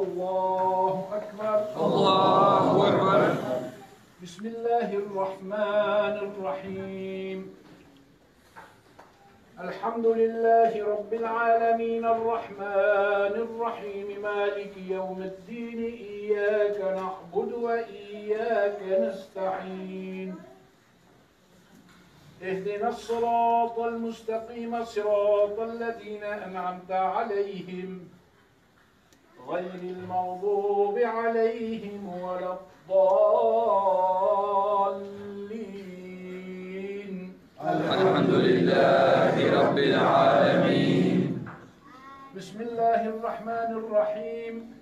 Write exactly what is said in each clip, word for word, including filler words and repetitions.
الله أكبر. الله أكبر. بسم الله الرحمن الرحيم. الحمد لله رب العالمين الرحمن الرحيم مالك يوم الدين إياك نعبد وإياك نستعين اهدنا الصراط المستقيم صراط الذين أنعمت عليهم غير المغضوب عليهم ولا الضالين. الحمد لله رب العالمين. بسم الله الرحمن الرحيم.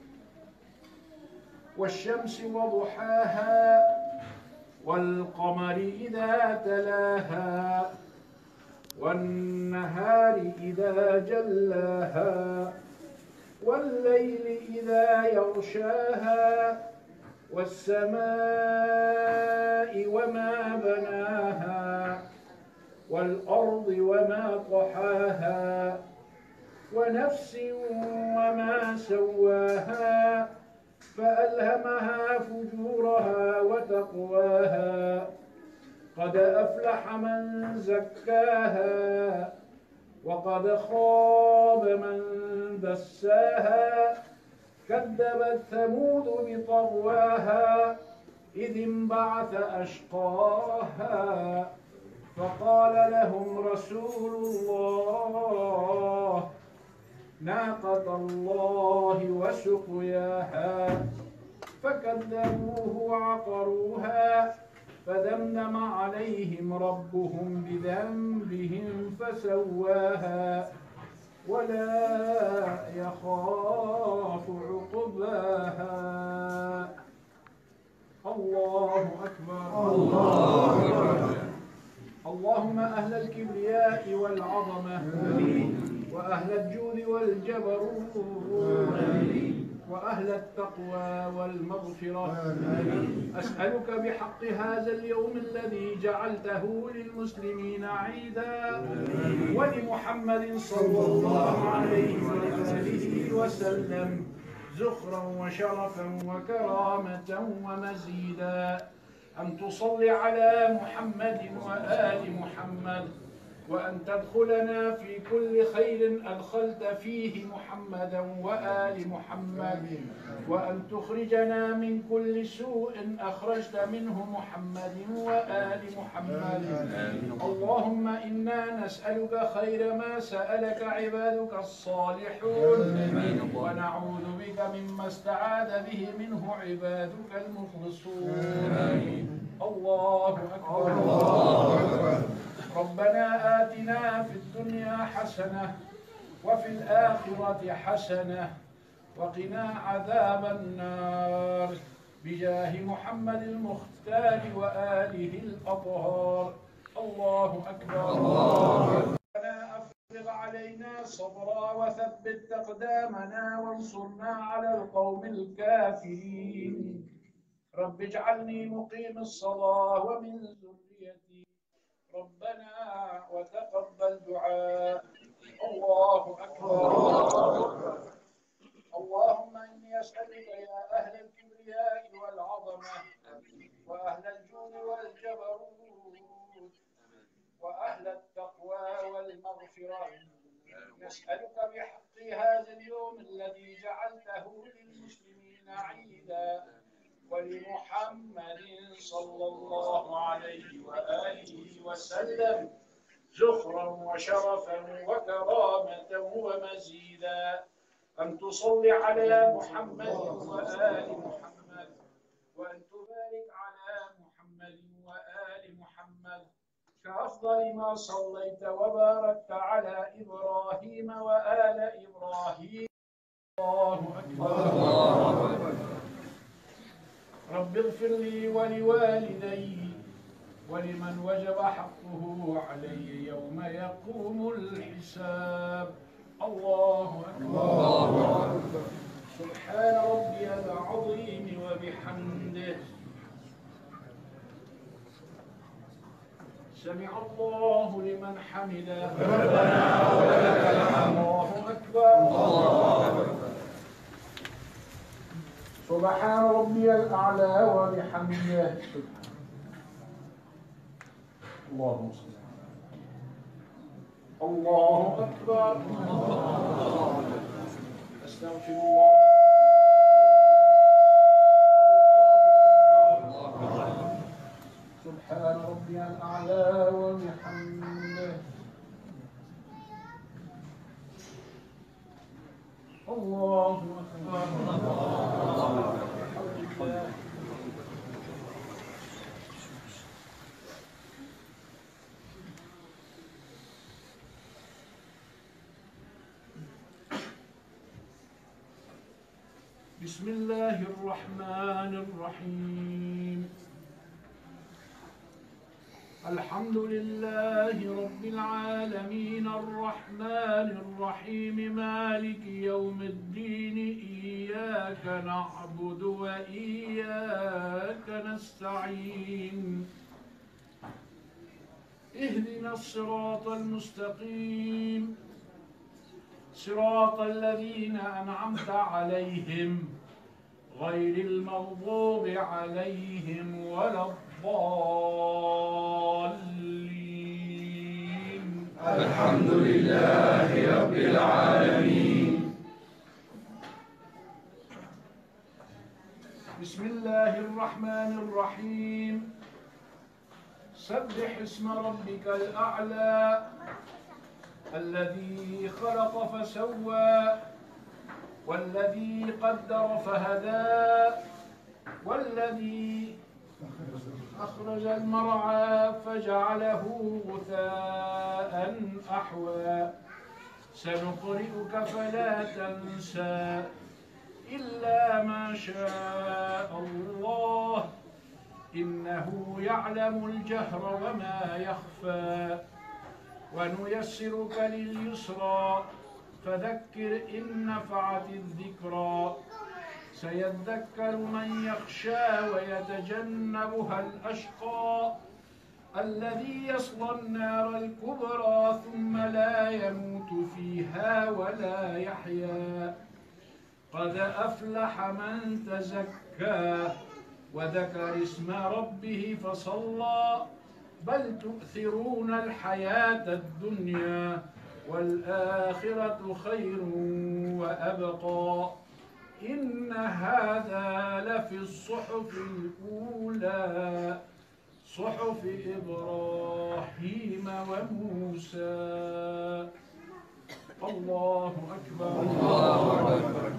والشمس وضحاها والقمر إذا تلاها والنهار إذا جلاها والليل إذا يغشاها والسماء وما بناها والأرض وما طحاها ونفس وما سواها فألهمها فجورها وتقواها قد أفلح من زكاها وقد خاب من دساها كذبت ثمود بطغواها إذ انبعث أشقاها فقال لهم رسول الله ناقة الله وسقياها فكذبوه وعقروها فدمدم عليهم ربهم بذنبهم فسواها ولا يخاف عقباها. الله أكبر. الله أكبر. اللهم أهل الكبرياء والعظمة وأهل الجود والجبروت وأهل التقوى والمغفرة أسألك بحق هذا اليوم الذي جعلته للمسلمين عيدا ولمحمد صلى الله عليه وآله وسلم زخرا وشرفا وكرامة ومزيدا أن تصلي على محمد وآل محمد وأن تدخلنا في كل خير أدخلت فيه محمدا وآل محمد وأن تخرجنا من كل سوء أخرجت منه محمد وآل محمد. اللهم إنا نسألك خير ما سألك عبادك الصالحون ونعوذ بك مما استعاذ به منه عبادك المخلصون. الله أكبر. الله أكبر. ربنا آتنا في الدنيا حسنة وفي الآخرة حسنة وقنا عذاب النار بجاه محمد المختار وآله الأطهار. الله أكبر. ربنا أفرغ علينا صبرا وثبت أقدامنا وانصرنا على القوم الكافرين. رب اجعلني مقيم الصلاة ومن ذريتي ربنا وتقبل دعاء. الله أكبر. اللهم إني أسألك يا أهل الكبرياء والعظمة وأهل الجود والجبروت وأهل التقوى والمغفرة نسألك بحق هذا اليوم الذي جعلته للمسلمين عيدا ولمحمد صلى الله عليه وآله وسلم زخرا وشرفا وكرامة ومزيدا أن تصلي على محمد وآل محمد وأن تبارك على محمد وآل محمد كأفضل ما صليت وباركت على إبراهيم وآل إبراهيم. الله أكبر. الله أكبر. رب اغفر لي ولوالدي ولمن وجب حقه علي يوم يقوم الحساب. الله أكبر. الله أكبر. سبحان ربي العظيم وبحمده سمع الله لمن حمده ربنا ولك الحمد. الله أكبر. الله أكبر. سبحان ربي الأعلى وبحمده. اللهم صل. الله أكبر. أستغفر الله. سبحان ربي الأعلى وبحمده. الله أكبر. بسم الله الرحمن الرحيم. الحمد لله رب العالمين الرحمن الرحيم مالك يوم الدين إياك نعبد وإياك نستعين اهدنا الصراط المستقيم صراط الذين أنعمت عليهم غير المغضوب عليهم ولا الضالين. الحمد لله رب العالمين. بسم الله الرحمن الرحيم. سبح اسم ربك الأعلى الذي خلق فسوى والذي قدر فهدى والذي أخرج المرعى فجعله غثاء أحوى سنقرئك فلا تنسى إلا ما شاء الله إنه يعلم الجهر وما يخفى ونيسرك لليسرى فذكر إن نفعت الذكرى سيذكر من يخشى ويتجنبها الأشقى الذي يصلى النار الكبرى ثم لا يموت فيها ولا يحيا قد أفلح من تزكى وذكر اسم ربه فصلى بل تؤثرون الحياة الدنيا والآخرة خير وأبقى إن هذا لفي الصحف الأولى صحف إبراهيم وموسى. الله أكبر. الله أكبر.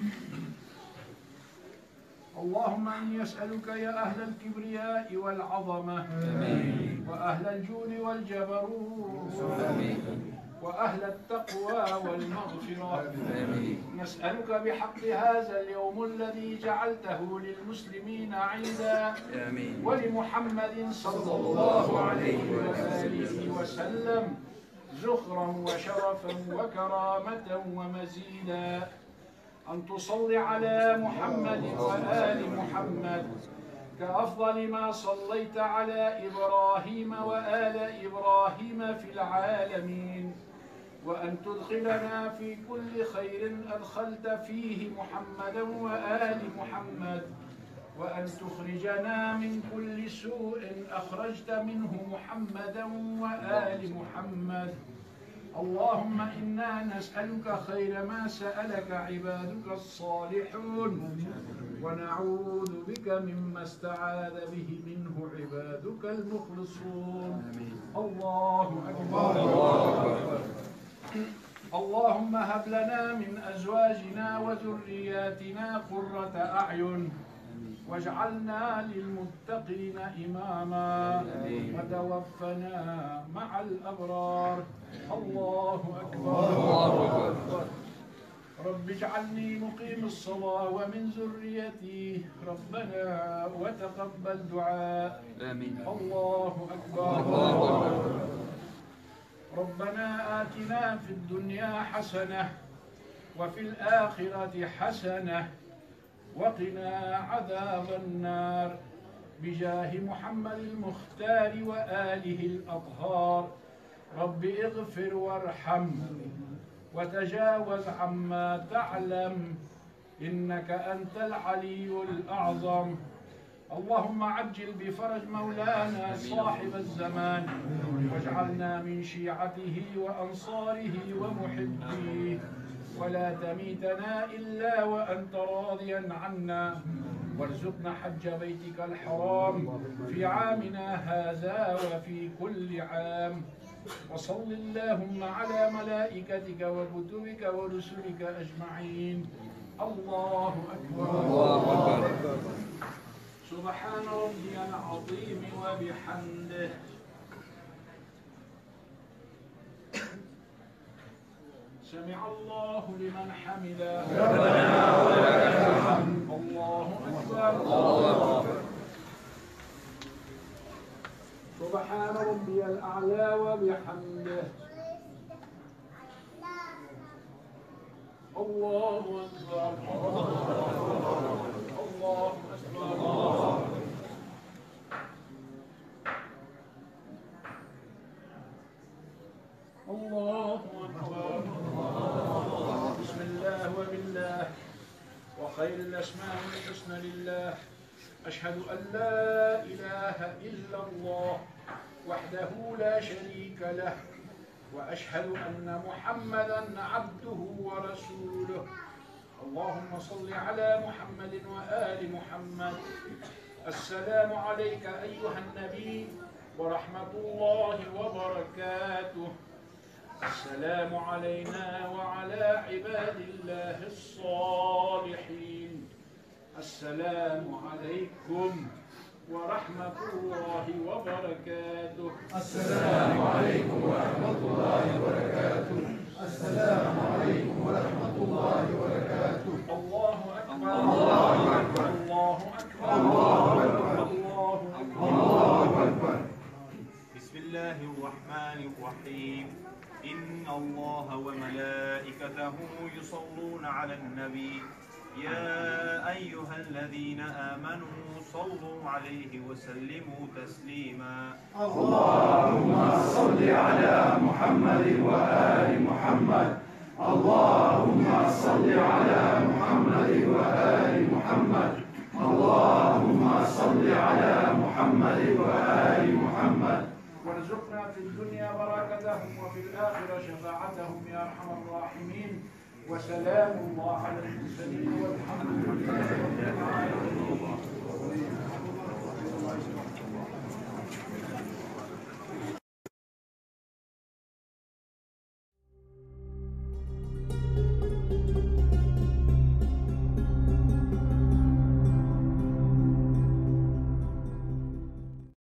اللهم إني أسألك يا أهل الكبرياء والعظمة آمين. وأهل الجود والجبروت آمين. وأهل التقوى والمغفرة آمين. نسألك بحق هذا اليوم الذي جعلته للمسلمين عيدا آمين. ولمحمد صلى الله عليه وآله وسلم زخرا وشرفا وكرامة ومزيدا أن تصلي على محمد وآل محمد كأفضل ما صليت على إبراهيم وآل إبراهيم في العالمين وأن تدخلنا في كل خير أدخلت فيه محمدا وآل محمد وأن تخرجنا من كل سوء أخرجت منه محمدا وآل محمد. اللهم إنا نسألك خير ما سألك عبادك الصالحون ونعوذ بك مما استعاذ به منه عبادك المخلصون. الله أكبر. اللهم هب لنا من أزواجنا وذرياتنا قرة أعين واجعلنا للمتقين إماما وتوفنا مع الأبرار. الله أكبر. الله أكبر. رب اجعلني مقيم الصلاة ومن ذريتي ربنا وتقبل دعاء. آمين. الله أكبر. الله أكبر. ربنا آتنا في الدنيا حسنة وفي الآخرة حسنة وقنا عذاب النار بجاه محمد المختار وآله الأطهار. رب اغفر وارحم وتجاوز عما تعلم إنك أنت العلي الأعظم. اللهم عجل بفرج مولانا صاحب الزمان، واجعلنا من شيعته وأنصاره ومحبيه، ولا تميتنا إلا وأنت راضيا عنا، وارزقنا حج بيتك الحرام في عامنا هذا وفي كل عام. وصل اللهم على ملائكتك وكتبك ورسلك أجمعين. الله أكبر. الله أكبر. سبحان ربي العظيم وبحمده. سمع الله لمن حمده. ربنا ولك الحمد. الله أكبر. الله أكبر. سبحان ربي الأعلى وبحمده. الله أكبر. الله أكبر. الله أكبر. بسم الله وبالله وخير الأسماء الحسنى لله. أشهد أن لا إله إلا الله وحده لا شريك له، وأشهد أن محمدًا عبده ورسوله. اللهم صل على محمد وآل محمد. السلام عليك أيها النبي ورحمة الله وبركاته. السلام علينا وعلى عباد الله الصالحين. السلام عليكم ورحمة الله وبركاته. السلام عليكم ورحمة الله وبركاته. السلام عليكم ورحمة الله وبركاته. الله أكبر. الله أكبر. الله أكبر. الله أكبر. الله أكبر. الله أكبر. بسم الله الرحمن الرحيم. إن الله وملائكته يصلون على النبي يا أيها الذين آمنوا صلوا عليه وسلموا تسليما. اللهم صل على محمد وآل محمد. اللهم صل على محمد وآل محمد. اللهم صل على محمد وآل محمد. وارزقنا في الدنيا بركتهم وفي الآخرة شفاعتهم يا أرحم الراحمين. وسلام الله على المرسلين والحمد